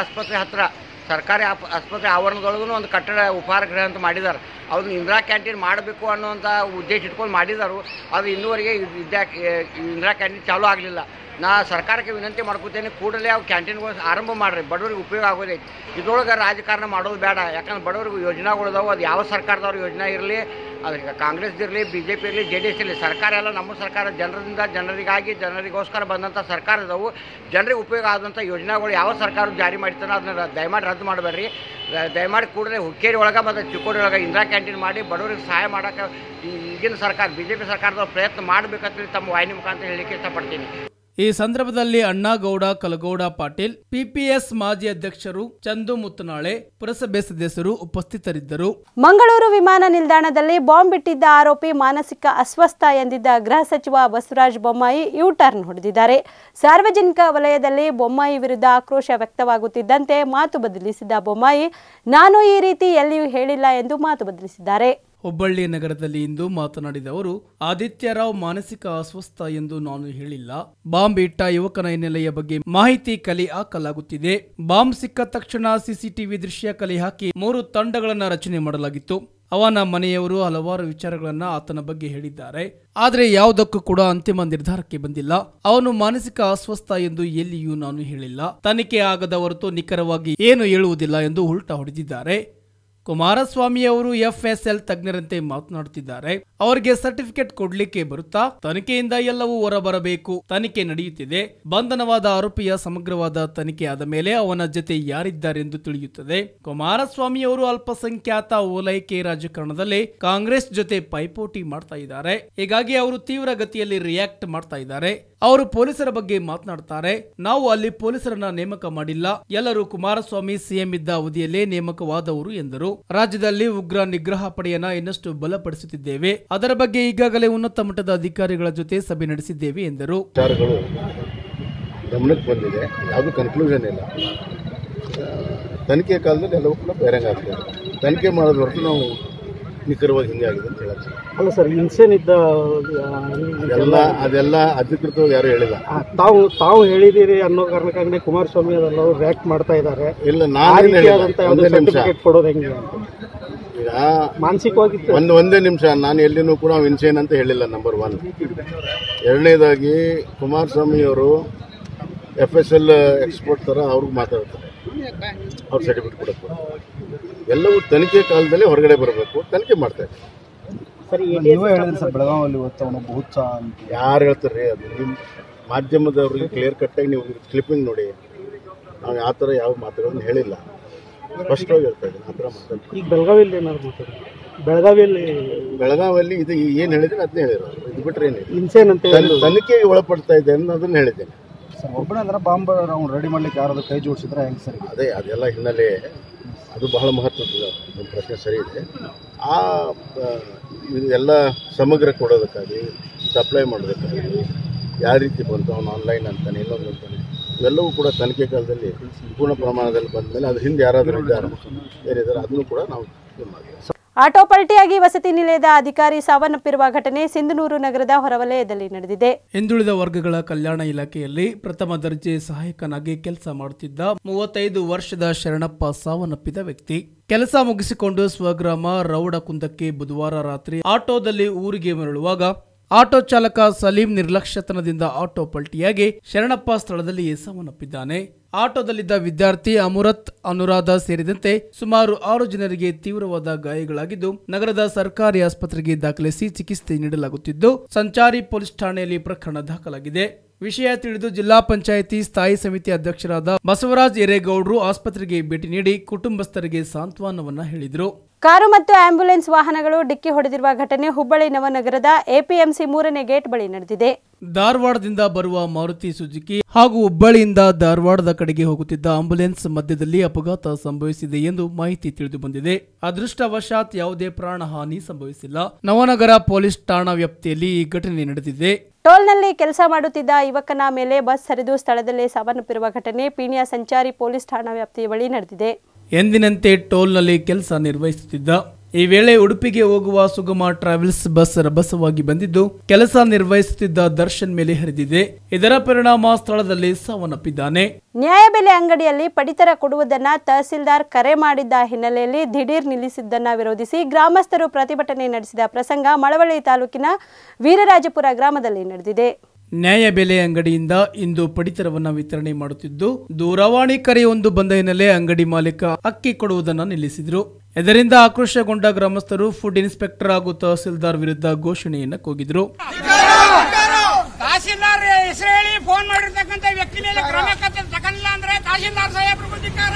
ಆಸ್ಪತ್ರೆ ಆವರಣದೊಳಗೂ ಒಂದು ಕಟ್ಟಡ ಉಪಹಾರ ಗೃಹ ಅಂತ ಮಾಡಿದ್ದಾರೆ. ಅದನ್ನು ಇಂದಿರಾ ಕ್ಯಾಂಟೀನ್ ಮಾಡಬೇಕು ಅನ್ನೋಂಥ ಉದ್ದೇಶ ಇಟ್ಕೊಂಡು ಮಾಡಿದ್ದಾರೆ. ಅದು ಇನ್ನೂವರೆಗೆ ಇಂದಿರಾ ಕ್ಯಾಂಟೀನ್ ಚಾಲೂ ಆಗಲಿಲ್ಲ. ನಾ ಸರ್ಕಾರಕ್ಕೆ ವಿನಂತಿ ಮಾಡ್ಕೊತೇನೆ, ಕೂಡಲೇ ಅವು ಕ್ಯಾಂಟೀನ್ಗಳು ಆರಂಭ ಮಾಡಿರಿ, ಬಡವರಿಗೆ ಉಪಯೋಗ ಆಗೋದೈತಿ. ಇದ್ರೊಳಗೆ ರಾಜಕಾರಣ ಮಾಡೋದು ಬೇಡ. ಯಾಕಂದ್ರೆ ಬಡವರಿಗೆ ಯೋಜನೆಗಳಿದಾವೆ, ಅದು ಯಾವ ಸರ್ಕಾರದವ್ರ ಯೋಜನೆ ಇರಲಿ, ಅದಕ್ಕೆ ಕಾಂಗ್ರೆಸ್ದಿರಲಿ, BJP ಇರಲಿ, JDS ಇರಲಿ, ಸರ್ಕಾರ ಎಲ್ಲ ನಮ್ಮ ಸರ್ಕಾರ ಜನರಿಂದ ಜನರಿಗಾಗಿ ಜನರಿಗೋಸ್ಕರ ಬಂದಂಥ ಸರ್ಕಾರ ಇದಾವೆ. ಜನರಿಗೆ ಉಪಯೋಗ ಆದಂಥ ಯೋಜನೆಗಳು ಯಾವ ಸರ್ಕಾರ ಜಾರಿ ಮಾಡ್ತಾನೆ ಅದನ್ನ ದಯಮಾಡಿ ರದ್ದು ಮಾಡಬೇಡ್ರಿ. ದಯಮಾಡಿ ಕೂಡಲೇ ಹುಕ್ಕೇರಿ ಒಳಗೆ ಮತ್ತು ಚಿಕ್ಕೋಡಿ ಒಳಗೆ ಇಂದಿರಾ ಕ್ಯಾಂಟೀನ್ ಮಾಡಿ ಬಡವರಿಗೆ ಸಹಾಯ ಮಾಡೋಕ್ಕೆ ಈಗಿನ ಸರ್ಕಾರ BJP ಸರ್ಕಾರದವ್ರು ಪ್ರಯತ್ನ ಮಾಡಬೇಕಂತೇಳಿ ತಮ್ಮ ವಾಹಿನಿ ಮುಖಾಂತರ ಹೇಳಲಿಕ್ಕೆ ಇಷ್ಟಪಡ್ತೀನಿ. ಈ ಸಂದರ್ಭದಲ್ಲಿ ಅಣ್ಣಾಗೌಡ ಕಲಗೌಡ ಪಾಟೀಲ್, PPS ಮಾಜಿ ಅಧ್ಯಕ್ಷರು ಚಂದು ಮುತ್ತನಾಳೆ, ಪುರಸಭೆ ಸದಸ್ಯರು ಉಪಸ್ಥಿತರಿದ್ದರು. ಮಂಗಳೂರು ವಿಮಾನ ನಿಲ್ದಾಣದಲ್ಲಿ ಬಾಂಬ್ ಇಟ್ಟಿದ್ದ ಆರೋಪಿ ಮಾನಸಿಕ ಅಸ್ವಸ್ಥ ಎಂದಿದ್ದ ಗೃಹ ಸಚಿವ ಬಸವರಾಜ ಬೊಮ್ಮಾಯಿ ಯೂ-ಟರ್ನ್ ಹೊಡೆದಿದ್ದಾರೆ. ಸಾರ್ವಜನಿಕ ವಲಯದಲ್ಲಿ ಬೊಮ್ಮಾಯಿ ವಿರುದ್ಧ ಆಕ್ರೋಶ ವ್ಯಕ್ತವಾಗುತ್ತಿದ್ದಂತೆ ಮಾತು ಬದಲಿಸಿದ ಬೊಮ್ಮಾಯಿ, ನಾನು ಈ ರೀತಿ ಎಲ್ಲಿಯೂ ಹೇಳಿಲ್ಲ ಎಂದು ಮಾತು ಬದಲಿಸಿದ್ದಾರೆ. ಹುಬ್ಬಳ್ಳಿ ನಗರದಲ್ಲಿ ಇಂದು ಮಾತನಾಡಿದ ಅವರು, ಆದಿತ್ಯರಾವ್ ಮಾನಸಿಕ ಅಸ್ವಸ್ಥ ಎಂದು ನಾನು ಹೇಳಿಲ್ಲ. ಬಾಂಬ್ ಇಟ್ಟ ಯುವಕನ ಹಿನ್ನೆಲೆಯ ಬಗ್ಗೆ ಮಾಹಿತಿ ಕಲೆ ಹಾಕಲಾಗುತ್ತಿದೆ. ಬಾಂಬ್ ಸಿಕ್ಕ ತಕ್ಷಣ CCTV ದೃಶ್ಯ ಕಲೆ ಹಾಕಿ 3 ತಂಡಗಳನ್ನು ರಚನೆ ಮಾಡಲಾಗಿತ್ತು. ಅವನ ಮನೆಯವರು ಹಲವಾರು ವಿಚಾರಗಳನ್ನ ಆತನ ಬಗ್ಗೆ ಹೇಳಿದ್ದಾರೆ. ಆದರೆ ಯಾವುದಕ್ಕೂ ಕೂಡ ಅಂತಿಮ ನಿರ್ಧಾರಕ್ಕೆ ಬಂದಿಲ್ಲ. ಅವನು ಮಾನಸಿಕ ಅಸ್ವಸ್ಥ ಎಂದು ಎಲ್ಲಿಯೂ ನಾನು ಹೇಳಿಲ್ಲ. ತನಿಖೆ ಆಗದ ಹೊರತು ನಿಖರವಾಗಿ ಏನು ಹೇಳುವುದಿಲ್ಲ ಎಂದು ಉಲ್ಟಾ ಹೊಡೆದಿದ್ದಾರೆ. ಕುಮಾರಸ್ವಾಮಿ ಅವರು FSL ತಜ್ಞರಂತೆ ಮಾತನಾಡುತ್ತಿದ್ದಾರೆ. ಅವರಿಗೆ ಸರ್ಟಿಫಿಕೇಟ್ ಕೊಡ್ಲಿಕ್ಕೆ ಬರುತ್ತಾ? ತನಿಖೆಯಿಂದ ಎಲ್ಲವೂ ಹೊರಬರಬೇಕು. ತನಿಖೆ ನಡೆಯುತ್ತಿದೆ. ಬಂಧನವಾದ ಆರೋಪಿಯ ಸಮಗ್ರವಾದ ತನಿಖೆ ಆದ ಮೇಲೆ ಅವನ ಜೊತೆ ಯಾರಿದ್ದಾರೆಂದು ತಿಳಿಯುತ್ತದೆ. ಕುಮಾರಸ್ವಾಮಿ ಅವರು ಅಲ್ಪಸಂಖ್ಯಾತ ಓಲೈಕೆ ರಾಜಕಾರಣದಲ್ಲಿ ಕಾಂಗ್ರೆಸ್ ಜೊತೆ ಪೈಪೋಟಿ ಮಾಡ್ತಾ ಇದ್ದಾರೆ. ಹೀಗಾಗಿ ಅವರು ತೀವ್ರ ಗತಿಯಲ್ಲಿ ರಿಯಾಕ್ಟ್ ಮಾಡ್ತಾ ಇದ್ದಾರೆ. ಅವರು ಪೊಲೀಸರ ಬಗ್ಗೆ ಮಾತನಾಡ್ತಾರೆ. ನಾವು ಅಲ್ಲಿ ಪೊಲೀಸರನ್ನ ನೇಮಕ ಮಾಡಿಲ್ಲ. ಎಲ್ಲರೂ ಕುಮಾರಸ್ವಾಮಿ CM ಇದ್ದ ಅವಧಿಯಲ್ಲೇ ನೇಮಕವಾದವರು ಎಂದರು. ರಾಜ್ಯದಲ್ಲಿ ಉಗ್ರ ನಿಗ್ರಹ ಪಡೆಯನ್ನ ಇನ್ನಷ್ಟು ಬಲಪಡಿಸುತ್ತಿದ್ದೇವೆ. ಅದರ ಬಗ್ಗೆ ಈಗಾಗಲೇ ಉನ್ನತ ಮಟ್ಟದ ಅಧಿಕಾರಿಗಳ ಜೊತೆ ಸಭೆ ನಡೆಸಿದ್ದೇವೆ ಎಂದರು. ವಿಚಾರಗಳು ಗಮನಕ್ಕೆ ಬಂದಿದೆ, ಯಾವುದು ಕನ್ಕ್ಲೂಷನ್ ಇಲ್ಲ. ತನಿಖೆ ಕಾಲದಲ್ಲಿ ಎಲ್ಲವೂ ಕೂಡ ಬೇರೆಂಗ್ ಆಗ್ತದೆ. ತನಿಖೆ ಮಾಡೋದು ಹೊರತು ನಾವು ನಿಖರವಾಗಿ ಹಿಂಗೆ ಆಗಿದೆ ಅಂತ ಹೇಳಕ್ಕೆ ಅಲ್ಲ ಸರ್. ಇನ್ಸೇನಿದ್ದ ಅದೆಲ್ಲ ಅಧಿಕೃತವಾಗಿ ಯಾರು ಹೇಳಿಲ್ಲ. ತಾವು ಹೇಳಿದಿರಿ ಅನ್ನೋ ಕಾರಣಕ್ಕಾಗಿ ಕುಮಾರಸ್ವಾಮಿ ಅದೆಲ್ಲ ರಿಯಾಕ್ಟ್ ಮಾಡ್ತಾ ಇದ್ದಾರೆ. ಇಲ್ಲ, ನಾನು ಸರ್ಟಿಫಿಕೇಟ್ ಕೊಡೋದು ಹೆಂಗೆ ಈಗ ಮಾನಸಿಕವಾಗಿ ಒಂದೇ ನಿಮಿಷ, ನಾನು ಎಲ್ಲಿನೂ ಕೂಡ ಇನ್ಸೇನ್ ಅಂತ ಹೇಳಿಲ್ಲ. ನಂಬರ್ 1. ಎರಡನೇದಾಗಿ ಕುಮಾರಸ್ವಾಮಿ ಅವರು FSL ಎಕ್ಸ್ಪೋರ್ಟ್ ಥರ ಅವ್ರಿಗೆ ಮಾತಾಡ್ತಾರೆ. ಅವ್ರು ಸರ್ಟಿಫಿಕೇಟ್ ಕೊಡಕ್ಕೆ ಎಲ್ಲವೂ ತನಿಖೆ ಕಾಲದಲ್ಲಿ ಹೊರಗಡೆ ಬರಬೇಕು. ತನಿಖೆ ಮಾಡ್ತಾರೆ. ಬೆಳಗಾವಿಯಲ್ಲಿ ಯಾರು ಹೇಳ್ತಾರೆ? ಅದು ನಿಮ್ಮ ಮಾಧ್ಯಮದವ್ರಿಗೆ ಕ್ಲಿಯರ್ ಕಟ್ಟಾಗಿ ನೀವು ಕ್ಲಿಪ್ಪಿಂಗ್ ನೋಡಿ. ನಾವು ಯಾವ ಥರ ಯಾವ ಮಾತುಗಳನ್ನು ಹೇಳಿಲ್ಲ, ಸ್ಪಷ್ಟವಾಗಿ ಹೇಳ್ತಾ ಇದ್ದೀನಿ. ಆ ಥರ ಮಾತಾಡ್ತೀವಿ. ಈಗ ಬೆಳಗಾವಿಯಲ್ಲಿ ಏನಾದ್ರು ಮಾತಾಡಿ ಬೆಳಗಾವಿಯಲ್ಲಿ ಇದು ಏನು ಹೇಳಿದ್ರೆ ಅದನ್ನೇ ಹೇಳಿರೋದು. ಇದು ಬಿಟ್ಟರೆ ಏನಿಲ್ಲ. ಇನ್ಸೇನ್ ಅಂತ ತನಿಖೆಗೆ ಒಳಪಡ್ತಾ ಇದೆ ಅನ್ನೋದನ್ನ ಹೇಳಿದ್ದೇನೆ. ಒಬ್ಬನೇ ಅಂದ್ರೆ ಬಾಂಬ್ ಅವ್ನು ರೆಡಿ ಮಾಡ್ಲಿಕ್ಕೆ ಯಾರಾದ್ರೂ ಕೈ ಜೋಡಿಸಿದ್ರೆ ಹೆಂಗೆ ಸರಿ? ಅದೆಲ್ಲ ಹಿನ್ನೆಲೆ ಅದು ಬಹಳ ಮಹತ್ವದ ನಿಮ್ಮ ಪ್ರಶ್ನೆ ಸರಿ ಇದೆ. ಇದೆಲ್ಲ ಸಮಗ್ರ ಕೊಡೋದಕ್ಕಾಗಿ, ಸಪ್ಲೈ ಮಾಡೋದಕ್ಕಾಗಿ ಯಾವ ರೀತಿ ಬಂತು, ಅವನು ಆನ್ಲೈನ್ ಅಂತಾನೆ ಇನ್ನೊಂದು ಅಂತಾನೆ, ಇವೆಲ್ಲವೂ ಕೂಡ ತನಿಖೆ ಕಾಲದಲ್ಲಿ ಪೂರ್ಣ ಪ್ರಮಾಣದಲ್ಲಿ ಬಂದ ಮೇಲೆ ಅದು ಹಿಂದೆ ಯಾರಾದರೂ ಇದ್ದಾರೆ ಏನಿದ್ದಾರೆ ಅದನ್ನು ಕೂಡ ನಾವು ಇದು ಮಾಡಿದ್ದೇವೆ. ಆಟೋ ಪಲ್ಟಿಯಾಗಿ ವಸತಿ ನಿಲಯದ ಅಧಿಕಾರಿ ಸಾವನ್ನಪ್ಪಿರುವ ಘಟನೆ ಸಿಂಧನೂರು ನಗರದ ಹೊರವಲಯದಲ್ಲಿ ನಡೆದಿದೆ. ಹಿಂದುಳಿದ ವರ್ಗಗಳ ಕಲ್ಯಾಣ ಇಲಾಖೆಯಲ್ಲಿ ಪ್ರಥಮ ದರ್ಜೆ ಸಹಾಯಕನಾಗಿ ಕೆಲಸ ಮಾಡುತ್ತಿದ್ದ 35 ವರ್ಷದ ಶರಣಪ್ಪ ಸಾವನ್ನಪ್ಪಿದ ವ್ಯಕ್ತಿ. ಕೆಲಸ ಮುಗಿಸಿಕೊಂಡು ಸ್ವಗ್ರಾಮ ರೌಡಕುಂದಕ್ಕೆ ಬುಧವಾರ ರಾತ್ರಿ ಆಟೋದಲ್ಲಿ ಊರಿಗೆ ಮರಳುವಾಗ ಆಟೋ ಚಾಲಕ ಸಲೀಂ ನಿರ್ಲಕ್ಷ್ಯತನದಿಂದ ಆಟೋ ಪಲ್ಟಿಯಾಗಿ ಶರಣಪ್ಪ ಸ್ಥಳದಲ್ಲಿಯೇ ಸಾವನ್ನಪ್ಪಿದ್ದಾನೆ. ಆಟೋದಲ್ಲಿದ್ದ ವಿದ್ಯಾರ್ಥಿ ಅಮುರತ್, ಅನುರಾಧ ಸೇರಿದಂತೆ ಸುಮಾರು 6 ಜನರಿಗೆ ತೀವ್ರವಾದ ಗಾಯಗಳಾಗಿದ್ದು ನಗರದ ಸರ್ಕಾರಿ ಆಸ್ಪತ್ರೆಗೆ ದಾಖಲಿಸಿ ಚಿಕಿತ್ಸೆ ನೀಡಲಾಗುತ್ತಿದ್ದು ಸಂಚಾರಿ ಪೊಲೀಸ್ ಠಾಣೆಯಲ್ಲಿ ಪ್ರಕರಣ ದಾಖಲಾಗಿದೆ. ವಿಷಯ ತಿಳಿದು ಜಿಲ್ಲಾ ಪಂಚಾಯಿತಿ ಸ್ಥಾಯಿ ಸಮಿತಿ ಅಧ್ಯಕ್ಷರಾದ ಬಸವರಾಜ್ ಎರೇಗೌಡರು ಆಸ್ಪತ್ರೆಗೆ ಭೇಟಿ ನೀಡಿ ಕುಟುಂಬಸ್ಥರಿಗೆ ಸಾಂತ್ವನವನ್ನ ಹೇಳಿದರು. ಕಾರು ಮತ್ತು ಆಂಬ್ಯುಲೆನ್ಸ್ ವಾಹನಗಳು ಡಿಕ್ಕಿ ಹೊಡೆದಿರುವ ಘಟನೆ ಹುಬ್ಬಳ್ಳಿ ನವನಗರದ ಎಪಿಎಂಸಿ 3ನೇ ಗೇಟ್ ಬಳಿ ನಡೆದಿದೆ. ಧಾರವಾಡದಿಂದ ಬರುವ ಮಾರುತಿ ಸುಜುಕಿ ಹಾಗೂ ಹುಬ್ಬಳ್ಳಿಯಿಂದ ಧಾರವಾಡದ ಕಡೆಗೆ ಹೋಗುತ್ತಿದ್ದ ಆಂಬ್ಯುಲೆನ್ಸ್ ಮಧ್ಯದಲ್ಲಿ ಅಪಘಾತ ಸಂಭವಿಸಿದೆ ಎಂದು ಮಾಹಿತಿ ತಿಳಿದು ಬಂದಿದೆ. ಅದೃಷ್ಟವಶಾತ್ ಯಾವುದೇ ಪ್ರಾಣಹಾನಿ ಸಂಭವಿಸಿಲ್ಲ. ನವನಗರ ಪೊಲೀಸ್ ಠಾಣಾ ವ್ಯಾಪ್ತಿಯಲ್ಲಿ ಈ ಘಟನೆ ನಡೆದಿದೆ. ಟೋಲ್ನಲ್ಲಿ ಕೆಲಸ ಮಾಡುತ್ತಿದ್ದ ಯುವಕನ ಮೇಲೆ ಬಸ್ ಹರಿದು ಸ್ಥಳದಲ್ಲೇ ಸಾವನ್ನಪ್ಪಿರುವ ಘಟನೆ ಪೀಣ್ಯ ಸಂಚಾರಿ ಪೊಲೀಸ್ ಠಾಣಾ ವ್ಯಾಪ್ತಿಯ ಬಳಿ ನಡೆದಿದೆ. ಎಂದಿನಂತೆ ಟೋಲ್ನಲ್ಲಿ ಕೆಲಸ ನಿರ್ವಹಿಸುತ್ತಿದ್ದ ಈ ವೇಳೆ ಉಡುಪಿಗೆ ಹೋಗುವ ಸುಗಮ ಟ್ರಾವೆಲ್ಸ್ ಬಸ್ ರಭಸವಾಗಿ ಬಂದಿದ್ದು ಕೆಲಸ ನಿರ್ವಹಿಸುತ್ತಿದ್ದ ದರ್ಶನ್ ಮೇಲೆ ಹರಿದಿದೆ. ಇದರ ಪರಿಣಾಮ ಸ್ಥಳದಲ್ಲಿ ಸಾವನ್ನಪ್ಪಿದ್ದಾನೆ. ನ್ಯಾಯಬೆಲೆ ಅಂಗಡಿಯಲ್ಲಿ ಪಡಿತರ ಕೊಡುವುದನ್ನ ತಹಸೀಲ್ದಾರ್ ಕರೆ ಮಾಡಿದ್ದ ಹಿನ್ನೆಲೆಯಲ್ಲಿ ದಿಢೀರ್ ನಿಲ್ಲಿಸಿದ್ದನ್ನ ವಿರೋಧಿಸಿ ಗ್ರಾಮಸ್ಥರು ಪ್ರತಿಭಟನೆ ನಡೆಸಿದ ಪ್ರಸಂಗ ಮಳವಳ್ಳಿ ತಾಲೂಕಿನ ವೀರರಾಜಪುರ ಗ್ರಾಮದಲ್ಲಿ ನಡೆದಿದೆ. ನ್ಯಾಯಬೆಲೆ ಅಂಗಡಿಯಿಂದ ಇಂದು ಪಡಿತರವನ್ನ ವಿತರಣೆ ಮಾಡುತ್ತಿದ್ದು ದೂರವಾಣಿ ಕರೆಯೊಂದು ಬಂದ ಹಿನ್ನೆಲೆ ಅಂಗಡಿ ಮಾಲೀಕ ಅಕ್ಕಿ ಕೊಡುವುದನ್ನು ನಿಲ್ಲಿಸಿದ್ರು. ಇದರಿಂದ ಆಕ್ರೋಶಗೊಂಡ ಗ್ರಾಮಸ್ಥರು ಫುಡ್ ಇನ್ಸ್ಪೆಕ್ಟರ್ ಹಾಗೂ ತಹಸೀಲ್ದಾರ್ ವಿರುದ್ಧ ಘೋಷಣೆಯನ್ನ ಕೂಗಿದ್ರು. ತಹಸೀಲ್ದಾರ್ ಹೆಸರು ಹೇಳಿ ಫೋನ್ ಮಾಡಿರ್ತಕ್ಕಂಥ ವ್ಯಕ್ತಿ ಮೇಲೆ ಕ್ರಮ ತಗೊಂಡಿಲ್ಲ ಅಂದ್ರೆ ತಹಸೀಲ್ದಾರ್ ಸಾಹೇಬ್ರಿಗೂ ಧಿಕ್ಕಾರ.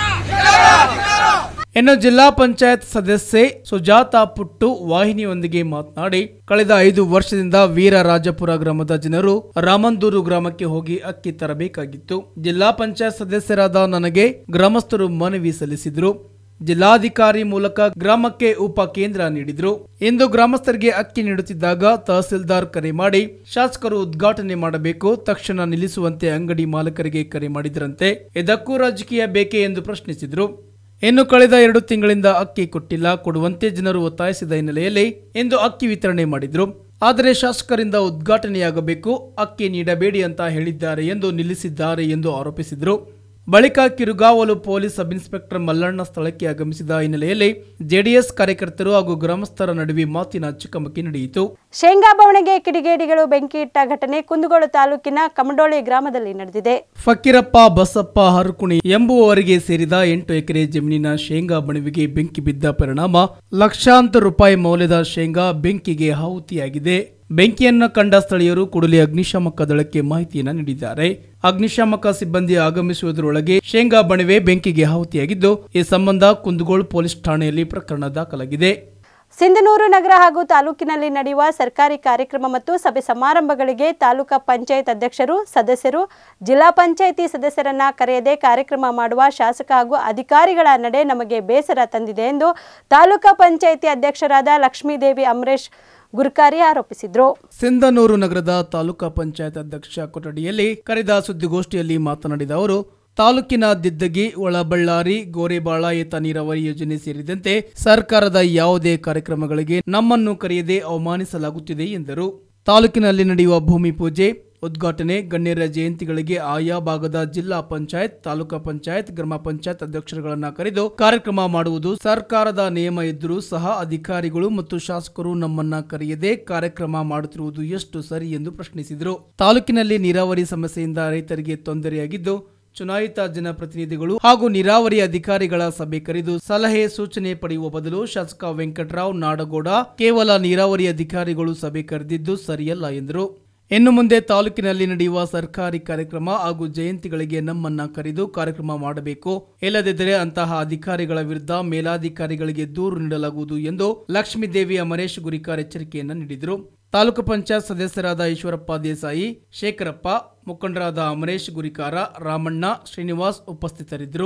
ಇನ್ನು ಜಿಲ್ಲಾ ಪಂಚಾಯತ್ ಸದಸ್ಯೆ ಸುಜಾತಾ ಪುಟ್ಟು ವಾಹಿನಿಯೊಂದಿಗೆ ಮಾತನಾಡಿ ಕಳೆದ 5 ವರ್ಷದಿಂದ ವೀರರಾಜಪುರ ಗ್ರಾಮದ ಜನರು ರಾಮಂದೂರು ಗ್ರಾಮಕ್ಕೆ ಹೋಗಿ ಅಕ್ಕಿ ತರಬೇಕಾಗಿತ್ತು. ಜಿಲ್ಲಾ ಪಂಚಾಯತ್ ಸದಸ್ಯರಾದ ನನಗೆ ಗ್ರಾಮಸ್ಥರು ಮನವಿ ಸಲ್ಲಿಸಿದ್ರು. ಜಿಲ್ಲಾಧಿಕಾರಿ ಮೂಲಕ ಗ್ರಾಮಕ್ಕೆ ಉಪ ಕೇಂದ್ರ ನೀಡಿದ್ರು. ಇಂದು ಗ್ರಾಮಸ್ಥರಿಗೆ ಅಕ್ಕಿ ನೀಡುತ್ತಿದ್ದಾಗ ತಹಸೀಲ್ದಾರ್ ಕರೆ ಮಾಡಿ ಶಾಸಕರು ಉದ್ಘಾಟನೆ ಮಾಡಬೇಕು, ತಕ್ಷಣ ನಿಲ್ಲಿಸುವಂತೆ ಅಂಗಡಿ ಮಾಲಕರಿಗೆ ಕರೆ ಮಾಡಿದ್ರಂತೆ. ಇದಕ್ಕೂ ರಾಜಕೀಯ ಬೇಕೇ ಎಂದು ಪ್ರಶ್ನಿಸಿದ್ರು. ಇನ್ನು ಕಳೆದ 2 ತಿಂಗಳಿಂದ ಅಕ್ಕಿ ಕೊಟ್ಟಿಲ್ಲ, ಕೊಡುವಂತೆ ಜನರು ಒತ್ತಾಯಿಸಿದ ಹಿನ್ನೆಲೆಯಲ್ಲಿ ಇಂದು ಅಕ್ಕಿ ವಿತರಣೆ ಮಾಡಿದ್ರು. ಆದರೆ ಶಾಸಕರಿಂದ ಉದ್ಘಾಟನೆಯಾಗಬೇಕು, ಅಕ್ಕಿ ನೀಡಬೇಡಿ ಅಂತ ಹೇಳಿದ್ದಾರೆ ಎಂದು ನಿಲ್ಲಿಸಿದ್ದಾರೆ ಎಂದು ಆರೋಪಿಸಿದ್ರು. ಬಳಿಕ ಕಿರುಗಾವಲು ಪೊಲೀಸ್ ಸಬ್ ಇನ್ಸ್ಪೆಕ್ಟರ್ ಮಲ್ಲಣ್ಣ ಸ್ಥಳಕ್ಕೆ ಆಗಮಿಸಿದ ಹಿನ್ನೆಲೆಯಲ್ಲಿ ಜೆಡಿಎಸ್ ಕಾರ್ಯಕರ್ತರು ಹಾಗೂ ಗ್ರಾಮಸ್ಥರ ನಡುವೆ ಮಾತಿನ ಚಕಮಕಿ ನಡೆಯಿತು. ಶೇಂಗಾ ಬವಣೆಗೆ ಕಿಡಿಗೇಡಿಗಳು ಬೆಂಕಿ ಇಟ್ಟ ಘಟನೆ ಕುಂದಗೋಳ ತಾಲೂಕಿನ ಕಮಡೋಳಿ ಗ್ರಾಮದಲ್ಲಿ ನಡೆದಿದೆ. ಫಕೀರಪ್ಪ ಬಸಪ್ಪ ಹರಕುಣಿ ಎಂಬುವವರಿಗೆ ಸೇರಿದ 8 ಎಕರೆ ಜಮೀನಿನ ಶೇಂಗಾ ಬಣವಿಗೆ ಬೆಂಕಿ ಬಿದ್ದ ಪರಿಣಾಮ ಲಕ್ಷಾಂತರ ರೂಪಾಯಿ ಮೌಲ್ಯದ ಶೇಂಗಾ ಬೆಂಕಿಗೆ ಆಹುತಿಯಾಗಿದೆ. ಬೆಂಕಿಯನ್ನು ಕಂಡ ಸ್ಥಳೀಯರು ಕೂಡಲೇ ಅಗ್ನಿಶಾಮಕ ದಳಕ್ಕೆ ಮಾಹಿತಿಯನ್ನು ನೀಡಿದ್ದಾರೆ. ಅಗ್ನಿಶಾಮಕ ಸಿಬ್ಬಂದಿ ಆಗಮಿಸುವುದರೊಳಗೆ ಶೇಂಗಾ ಬಣವೆ ಬೆಂಕಿಗೆ ಆಹುತಿಯಾಗಿದ್ದು ಈ ಸಂಬಂಧ ಕುಂದಗೋಳ ಪೊಲೀಸ್ ಠಾಣೆಯಲ್ಲಿ ಪ್ರಕರಣ ದಾಖಲಾಗಿದೆ. ಸಿಂಧನೂರು ನಗರ ಹಾಗೂ ತಾಲೂಕಿನಲ್ಲಿ ನಡೆಯುವ ಸರ್ಕಾರಿ ಕಾರ್ಯಕ್ರಮ ಮತ್ತು ಸಭೆ ಸಮಾರಂಭಗಳಿಗೆ ತಾಲೂಕಾ ಪಂಚಾಯತ್ ಅಧ್ಯಕ್ಷರು, ಸದಸ್ಯರು, ಜಿಲ್ಲಾ ಪಂಚಾಯಿತಿ ಸದಸ್ಯರನ್ನ ಕರೆಯದೆ ಕಾರ್ಯಕ್ರಮ ಮಾಡುವ ಶಾಸಕ ಹಾಗೂ ಅಧಿಕಾರಿಗಳ ನಡೆ ನಮಗೆ ಬೇಸರ ತಂದಿದೆ ಎಂದು ತಾಲೂಕಾ ಪಂಚಾಯಿತಿ ಅಧ್ಯಕ್ಷರಾದ ಲಕ್ಷ್ಮೀದೇವಿ ಅಮರೇಶ್ ಗುರ್ಕಾರಿ ಆರೋಪಿಸಿದ್ರು. ಸಿಂಧನೂರು ನಗರದ ತಾಲೂಕಾ ಪಂಚಾಯತ್ ಅಧ್ಯಕ್ಷ ಕೊಠಡಿಯಲ್ಲಿ ಕರೆದ ಸುದ್ದಿಗೋಷ್ಠಿಯಲ್ಲಿ ಮಾತನಾಡಿದ ಅವರು, ತಾಲೂಕಿನ ದಿದ್ದಗಿ, ಒಳಬಳ್ಳಾರಿ, ಗೋರೆಬಾಳ ಏತ ನೀರಾವರಿ ಯೋಜನೆ ಸೇರಿದಂತೆ ಸರ್ಕಾರದ ಯಾವುದೇ ಕಾರ್ಯಕ್ರಮಗಳಿಗೆ ನಮ್ಮನ್ನು ಕರೆಯದೆ ಅವಮಾನಿಸಲಾಗುತ್ತಿದೆ ಎಂದರು. ತಾಲೂಕಿನಲ್ಲಿ ನಡೆಯುವ ಭೂಮಿ ಪೂಜೆ, ಉದ್ಘಾಟನೆ, ಗಣ್ಯರ ಜಯಂತಿಗಳಿಗೆ ಆಯಾ ಭಾಗದ ಜಿಲ್ಲಾ ಪಂಚಾಯತ್, ತಾಲೂಕಾ ಪಂಚಾಯತ್, ಗ್ರಾಮ ಪಂಚಾಯತ್ ಅಧ್ಯಕ್ಷರುಗಳನ್ನ ಕರೆದು ಕಾರ್ಯಕ್ರಮ ಮಾಡುವುದು ಸರ್ಕಾರದ ನಿಯಮ ಇದ್ದರೂ ಸಹ ಅಧಿಕಾರಿಗಳು ಮತ್ತು ಶಾಸಕರು ನಮ್ಮನ್ನ ಕರೆಯದೆ ಕಾರ್ಯಕ್ರಮ ಮಾಡುತ್ತಿರುವುದು ಎಷ್ಟು ಸರಿ ಎಂದು ಪ್ರಶ್ನಿಸಿದರು. ತಾಲೂಕಿನಲ್ಲಿ ನೀರಾವರಿ ಸಮಸ್ಯೆಯಿಂದ ರೈತರಿಗೆ ತೊಂದರೆಯಾಗಿದ್ದು ಚುನಾಯಿತ ಜನಪ್ರತಿನಿಧಿಗಳು ಹಾಗೂ ನೀರಾವರಿ ಅಧಿಕಾರಿಗಳ ಸಭೆ ಕರೆದು ಸಲಹೆ ಸೂಚನೆ ಪಡೆಯುವ ಬದಲು ಶಾಸಕ ವೆಂಕಟರಾವ್ ನಾಡಗೌಡ ಕೇವಲ ನೀರಾವರಿ ಅಧಿಕಾರಿಗಳು ಸಭೆ ಕರೆದಿದ್ದು ಸರಿಯಲ್ಲ ಎಂದರು. ಇನ್ನು ಮುಂದೆ ತಾಲೂಕಿನಲ್ಲಿ ನಡೆಯುವ ಸರ್ಕಾರಿ ಕಾರ್ಯಕ್ರಮ ಹಾಗೂ ಜಯಂತಿಗಳಿಗೆ ನಮ್ಮನ್ನ ಕರೆದು ಕಾರ್ಯಕ್ರಮ ಮಾಡಬೇಕು, ಇಲ್ಲದಿದ್ದರೆ ಅಂತಹ ಅಧಿಕಾರಿಗಳ ವಿರುದ್ಧ ಮೇಲಾಧಿಕಾರಿಗಳಿಗೆ ದೂರು ನೀಡಲಾಗುವುದು ಎಂದು ಲಕ್ಷ್ಮೀದೇವಿ ಅಮರೇಶ್ ಗುರಿಕಾರ್ ಎಚ್ಚರಿಕೆಯನ್ನು ನೀಡಿದರು. ತಾಲೂಕು ಪಂಚಾಯತ್ ಸದಸ್ಯರಾದ ಈಶ್ವರಪ್ಪ ದೇಸಾಯಿ, ಶೇಖರಪ್ಪ, ಮುಖಂಡರಾದ ಅಮರೇಶ್ ಗುರಿಕಾರ, ರಾಮಣ್ಣ, ಶ್ರೀನಿವಾಸ್ ಉಪಸ್ಥಿತರಿದ್ದರು.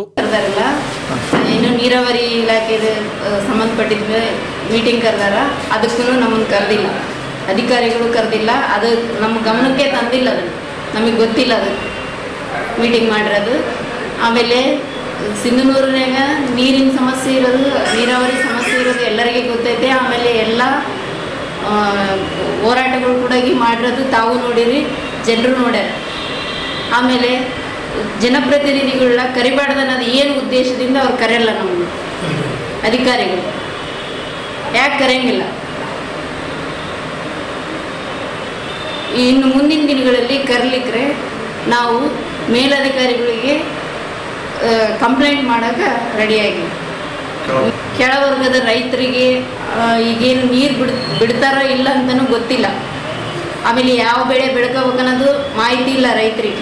ಇನ್ನು ನೀರಾವರಿ ಇಲಾಖೆ ಸಂಬಂಧಪಟ್ಟಿದ್ದ ಮೀಟಿಂಗ್ ಕರೆದಾರ, ಅದಕ್ಕೂ ನಮ್ಮನ್ನು ಕರೆದಿಲ್ಲ, ಅಧಿಕಾರಿಗಳು ಕರೆದಿಲ್ಲ, ಅದು ನಮ್ಮ ಗಮನಕ್ಕೆ ತಂದಿಲ್ಲ. ನಮಗೆ ಗೊತ್ತಿಲ್ಲ ಅದು ಮೀಟಿಂಗ್ ಮಾಡಿರೋದು. ಆಮೇಲೆ ಸಿಂಧನೂರಿನಾಗ ನೀರಿನ ಸಮಸ್ಯೆ ಇರೋದು, ನೀರಾವರಿ ಸಮಸ್ಯೆ ಇರೋದು ಎಲ್ಲರಿಗೆ ಗೊತ್ತೈತೆ. ಆಮೇಲೆ ಎಲ್ಲ ಹೋರಾಟಗಳು ಕೂಡ ಮಾಡಿರೋದು ತಾವು ನೋಡಿರಿ, ಜನರು ನೋಡ್ಯಾರ. ಆಮೇಲೆ ಜನಪ್ರತಿನಿಧಿಗಳನ್ನ ಕರಿಬಾರ್ದು ಅನ್ನೋದು ಏನು ಉದ್ದೇಶದಿಂದ ಅವ್ರು ಕರೆಯಲ್ಲ ನಮ್ಮನ್ನು ಅಧಿಕಾರಿಗಳು. ಯಾಕೆ ಕರೆಯಂಗಿಲ್ಲ? ಇನ್ನು ಮುಂದಿನ ದಿನಗಳಲ್ಲಿ ಕರೀಲಿಕ್ಕೆ ನಾವು ಮೇಲಧಿಕಾರಿಗಳಿಗೆ ಕಂಪ್ಲೇಂಟ್ ಮಾಡೋಕೆ ರೆಡಿಯಾಗಿ, ಕೆಳವರ್ಗದ ರೈತರಿಗೆ ಈಗೇನು ನೀರು ಬಿಡ್ತಾರೋ ಇಲ್ಲ ಅಂತಲೂ ಗೊತ್ತಿಲ್ಲ. ಆಮೇಲೆ ಯಾವ ಬೆಳೆ ಬೆಳ್ಕೋಬೇಕನ್ನೋದು ಮಾಹಿತಿ ಇಲ್ಲ ರೈತರಿಗೆ.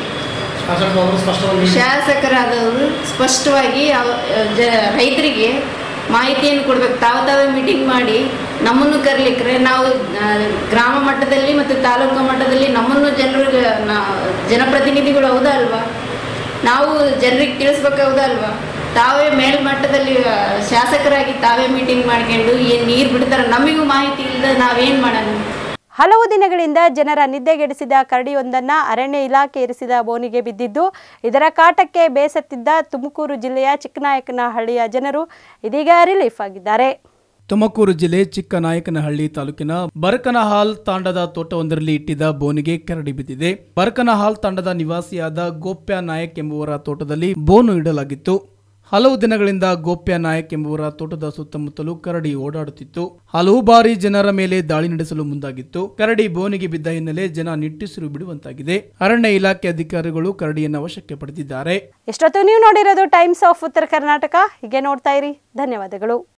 ಶಾಸಕರಾದವರು ಸ್ಪಷ್ಟವಾಗಿ ರೈತರಿಗೆ ಮಾಹಿತಿಯನ್ನು ಕೊಡ್ಬೇಕು. ತಾವೇ ಮೀಟಿಂಗ್ ಮಾಡಿ ನಮ್ಮನ್ನು ಕರೀಲಿಕ್ಕೆ, ನಾವು ಗ್ರಾಮ ಮಟ್ಟದಲ್ಲಿ ಮತ್ತು ತಾಲೂಕು ಮಟ್ಟದಲ್ಲಿ ನಮ್ಮನ್ನು ಜನಪ್ರತಿನಿಧಿಗಳು ಹೌದಾ ಅಲ್ವಾ? ನಾವು ಜನರಿಗೆ ತಿಳಿಸ್ಬೇಕು ಹೌದಾ ಅಲ್ವಾ? ತಾವೇ ಮೇಲ್ಮಟ್ಟದಲ್ಲಿ ಶಾಸಕರಾಗಿ ತಾವೇ ಮೀಟಿಂಗ್ ಮಾಡ್ಕೊಂಡು ಏನು ನೀರು ಬಿಡ್ತಾರೆ ನಮಗೂ ಮಾಹಿತಿ ಇಲ್ಲದೆ ನಾವೇನು ಮಾಡೋಣ? ಹಲವು ದಿನಗಳಿಂದ ಜನರ ನಿದ್ದೆಗೆಡಿಸಿದ ಕರಡಿಯೊಂದನ್ನ ಅರಣ್ಯ ಇಲಾಖೆ ಇರಿಸಿದ ಬೋನಿಗೆ ಬಿದ್ದಿದ್ದು, ಇದರ ಕಾಟಕ್ಕೆ ಬೇಸತ್ತಿದ್ದ ತುಮಕೂರು ಜಿಲ್ಲೆಯ ಚಿಕ್ಕನಾಯಕನಹಳ್ಳಿಯ ಜನರು ಇದೀಗ ರಿಲೀಫ್ ಆಗಿದ್ದಾರೆ. ತುಮಕೂರು ಜಿಲ್ಲೆ ಚಿಕ್ಕನಾಯಕನಹಳ್ಳಿ ತಾಲೂಕಿನ ಬರಕನಹಾಲ್ ತಾಂಡದ ತೋಟವೊಂದರಲ್ಲಿ ಇಟ್ಟಿದ್ದ ಬೋನಿಗೆ ಕರಡಿ ಬಿದ್ದಿದೆ. ಬರಕನಹಾಲ್ ತಾಂಡದ ನಿವಾಸಿಯಾದ ಗೋಪ್ಯ ನಾಯಕ್ ಎಂಬುವರ ತೋಟದಲ್ಲಿ ಬೋನು ಇಡಲಾಗಿತ್ತು. ಹಲವು ದಿನಗಳಿಂದ ಗೋಪ್ಯ ನಾಯಕ್ ಎಂಬುವರ ತೋಟದ ಸುತ್ತಮುತ್ತಲೂ ಕರಡಿ ಓಡಾಡುತ್ತಿತ್ತು. ಹಲವು ಬಾರಿ ಜನರ ಮೇಲೆ ದಾಳಿ ನಡೆಸಲು ಮುಂದಾಗಿತ್ತು. ಕರಡಿ ಬೋನಿಗೆ ಬಿದ್ದ ಹಿನ್ನೆಲೆ ಜನ ನಿಟ್ಟುಸಿರು ಬಿಡುವಂತಾಗಿದೆ. ಅರಣ್ಯ ಇಲಾಖೆ ಅಧಿಕಾರಿಗಳು ಕರಡಿಯನ್ನು ವಶಕ್ಕೆ ಪಡೆದಿದ್ದಾರೆ. ಎಷ್ಟೊತ್ತು ನೀವು ನೋಡಿರೋದು ಟೈಮ್ಸ್ ಆಫ್ ಉತ್ತರ ಕರ್ನಾಟಕ. ಹೀಗೆ ನೋಡ್ತಾ ಇರಿ. ಧನ್ಯವಾದಗಳು.